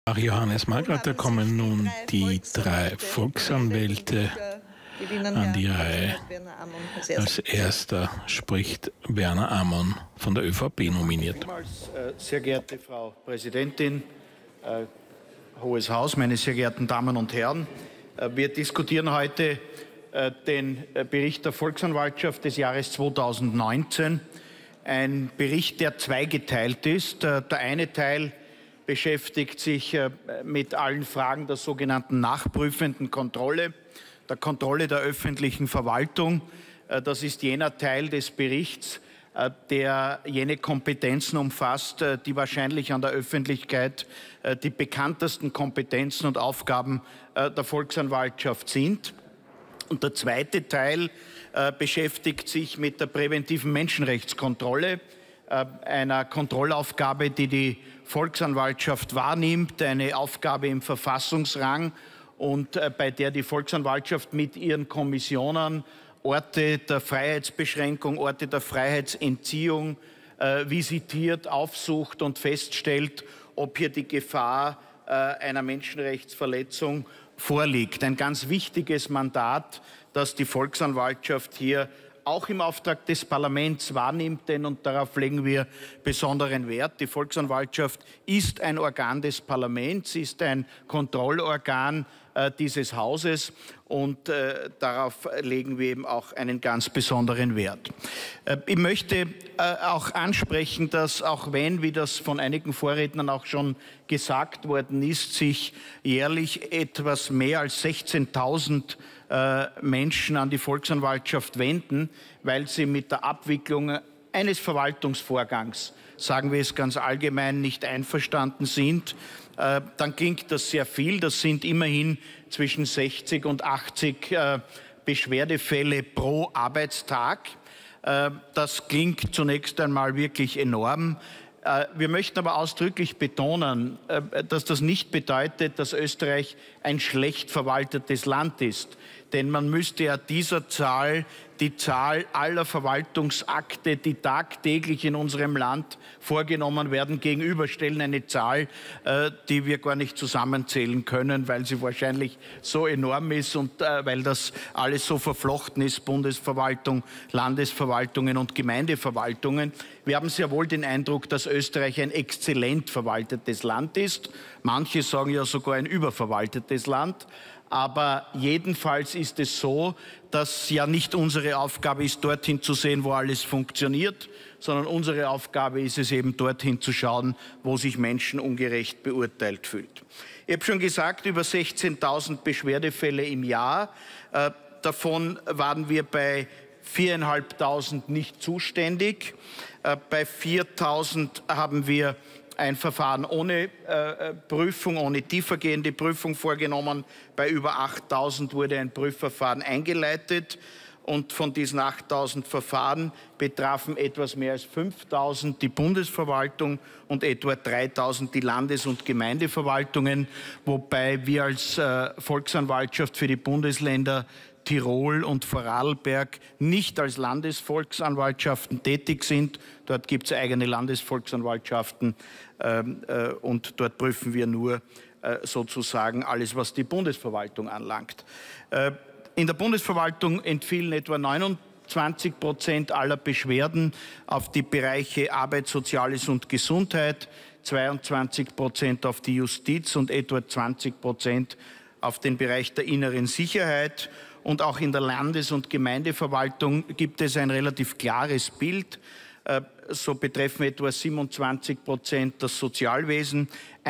Nach Johannes Magrat, da kommen nun die drei Volksanwälte an die Reihe. Als erster spricht Werner Ammann von der ÖVP nominiert. Sehr geehrte Frau Präsidentin, Hohes Haus, meine sehr geehrten Damen und Herren, wir diskutieren heute den Bericht der Volksanwaltschaft des Jahres 2019. Ein Bericht, der zweigeteilt ist. Der eine Teil beschäftigt sich mit allen Fragen der sogenannten nachprüfenden Kontrolle, der Kontrolle der öffentlichen Verwaltung. Das ist jener Teil des Berichts, der jene Kompetenzen umfasst, die wahrscheinlich an der Öffentlichkeit die bekanntesten Kompetenzen und Aufgaben der Volksanwaltschaft sind. Und der zweite Teil beschäftigt sich mit der präventiven Menschenrechtskontrolle, einer Kontrollaufgabe, die die Volksanwaltschaft wahrnimmt, eine Aufgabe im Verfassungsrang und bei der die Volksanwaltschaft mit ihren Kommissionen Orte der Freiheitsbeschränkung, Orte der Freiheitsentziehung visitiert, aufsucht und feststellt, ob hier die Gefahr einer Menschenrechtsverletzung vorliegt. Ein ganz wichtiges Mandat, das die Volksanwaltschaft hier auch im Auftrag des Parlaments wahrnimmt, denn, und darauf legen wir besonderen Wert, die Volksanwaltschaft ist ein Organ des Parlaments, ist ein Kontrollorgan dieses Hauses und darauf legen wir eben auch einen ganz besonderen Wert. Ich möchte auch ansprechen, dass auch wenn, wie das von einigen Vorrednern auch schon gesagt worden ist, sich jährlich etwas mehr als 16.000 Menschen an die Volksanwaltschaft wenden, weil sie mit der Abwicklung eines Verwaltungsvorgangs, sagen wir es ganz allgemein, nicht einverstanden sind, dann klingt das sehr viel. Das sind immerhin zwischen 60 und 80 Beschwerdefälle pro Arbeitstag. Das klingt zunächst einmal wirklich enorm. Wir möchten aber ausdrücklich betonen, dass das nicht bedeutet, dass Österreich ein schlecht verwaltetes Land ist. Denn man müsste ja dieser Zahl die Zahl aller Verwaltungsakte, die tagtäglich in unserem Land vorgenommen werden, gegenüberstellen. Eine Zahl, die wir gar nicht zusammenzählen können, weil sie wahrscheinlich so enorm ist und weil das alles so verflochten ist, Bundesverwaltung, Landesverwaltungen und Gemeindeverwaltungen. Wir haben sehr wohl den Eindruck, dass Österreich ein exzellent verwaltetes Land ist. Manche sagen ja sogar ein überverwaltetes Land. Aber jedenfalls ist es so, dass ja nicht unsere Aufgabe ist, dorthin zu sehen, wo alles funktioniert, sondern unsere Aufgabe ist es eben, dorthin zu schauen, wo sich Menschen ungerecht beurteilt fühlt. Ich habe schon gesagt, über 16.000 Beschwerdefälle im Jahr. Davon waren wir bei 4.500 nicht zuständig. Bei 4.000 haben wir ein Verfahren ohne Prüfung, ohne tiefergehende Prüfung vorgenommen. Bei über 8.000 wurde ein Prüfverfahren eingeleitet. Und von diesen 8.000 Verfahren betrafen etwas mehr als 5.000 die Bundesverwaltung und etwa 3.000 die Landes- und Gemeindeverwaltungen, wobei wir als Volksanwaltschaft für die Bundesländer Tirol und Vorarlberg nicht als Landesvolksanwaltschaften tätig sind. Dort gibt es eigene Landesvolksanwaltschaften und dort prüfen wir nur sozusagen alles, was die Bundesverwaltung anlangt. In der Bundesverwaltung entfielen etwa 29% aller Beschwerden auf die Bereiche Arbeit, Soziales und Gesundheit, 22% auf die Justiz und etwa 20% auf den Bereich der inneren Sicherheit. Und auch in der Landes- und Gemeindeverwaltung gibt es ein relativ klares Bild. So betreffen etwa 27% das Sozialwesen,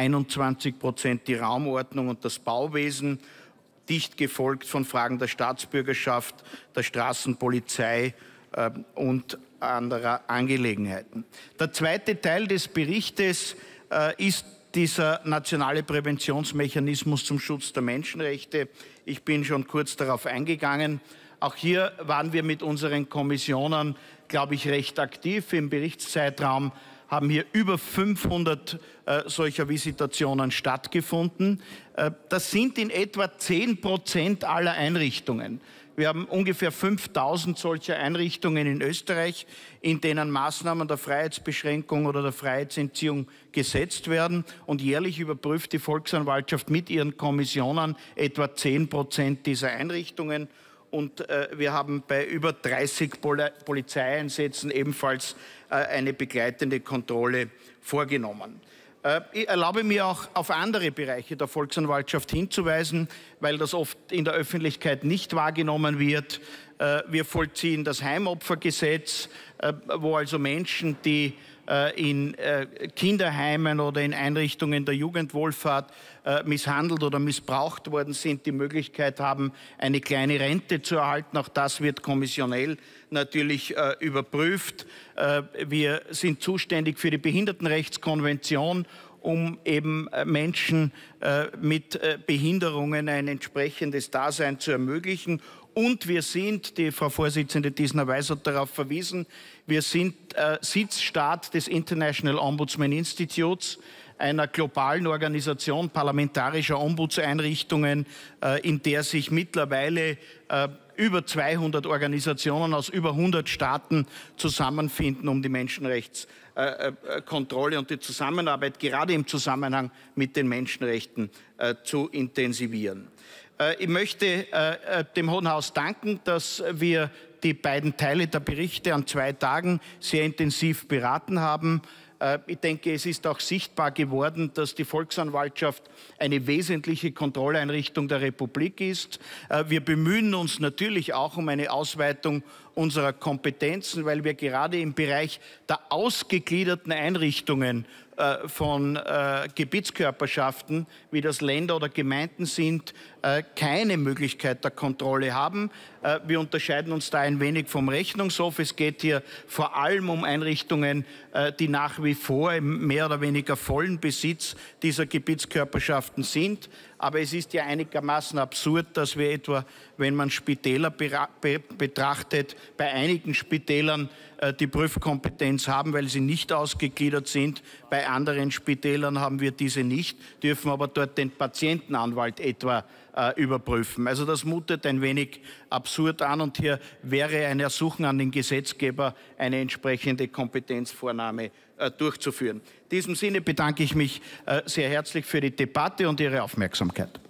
21% die Raumordnung und das Bauwesen, dicht gefolgt von Fragen der Staatsbürgerschaft, der Straßenpolizei und anderer Angelegenheiten. Der zweite Teil des Berichtes ist dieser nationale Präventionsmechanismus zum Schutz der Menschenrechte. Ich bin schon kurz darauf eingegangen. Auch hier waren wir mit unseren Kommissionen, glaube ich, recht aktiv. Im Berichtszeitraum haben hier über 500 solcher Visitationen stattgefunden. Das sind in etwa 10% aller Einrichtungen. Wir haben ungefähr 5.000 solcher Einrichtungen in Österreich, in denen Maßnahmen der Freiheitsbeschränkung oder der Freiheitsentziehung gesetzt werden. Und jährlich überprüft die Volksanwaltschaft mit ihren Kommissionen etwa 10% dieser Einrichtungen. Und wir haben bei über 30 Polizeieinsätzen ebenfalls eine begleitende Kontrolle vorgenommen. Ich erlaube mir auch auf andere Bereiche der Volksanwaltschaft hinzuweisen, weil das oft in der Öffentlichkeit nicht wahrgenommen wird. Wir vollziehen das Heimopfergesetz, wo also Menschen, die in Kinderheimen oder in Einrichtungen der Jugendwohlfahrt misshandelt oder missbraucht worden sind, die Möglichkeit haben, eine kleine Rente zu erhalten. Auch das wird kommissionell natürlich überprüft. Wir sind zuständig für die Behindertenrechtskonvention, um eben Menschen mit Behinderungen ein entsprechendes Dasein zu ermöglichen. Und wir sind, die Frau Vorsitzende Diesner-Weiß hat darauf verwiesen, wir sind Sitzstaat des International Ombudsman Institutes, einer globalen Organisation parlamentarischer Ombudseinrichtungen, in der sich mittlerweile über 200 Organisationen aus über 100 Staaten zusammenfinden, um die Menschenrechtskontrolle und die Zusammenarbeit gerade im Zusammenhang mit den Menschenrechten zu intensivieren. Ich möchte dem Hohen Haus danken, dass wir die beiden Teile der Berichte an 2 Tagen sehr intensiv beraten haben. Ich denke, es ist auch sichtbar geworden, dass die Volksanwaltschaft eine wesentliche Kontrolleinrichtung der Republik ist. Wir bemühen uns natürlich auch um eine Ausweitung unserer Kompetenzen, weil wir gerade im Bereich der ausgegliederten Einrichtungen von Gebietskörperschaften, wie das Länder oder Gemeinden sind, keine Möglichkeit der Kontrolle haben. Wir unterscheiden uns da ein wenig vom Rechnungshof. Es geht hier vor allem um Einrichtungen, die nach wie vor im mehr oder weniger vollen Besitz dieser Gebietskörperschaften sind. Aber es ist ja einigermaßen absurd, dass wir etwa, wenn man Spitäler betrachtet, bei einigen Spitälern die Prüfkompetenz haben, weil sie nicht ausgegliedert sind. Bei anderen Spitälern haben wir diese nicht, dürfen aber dort den Patientenanwalt etwa überprüfen. Also das mutet ein wenig absurd an und hier wäre ein Ersuchen an den Gesetzgeber, eine entsprechende Kompetenzvornahme durchzuführen. In diesem Sinne bedanke ich mich sehr herzlich für die Debatte und Ihre Aufmerksamkeit.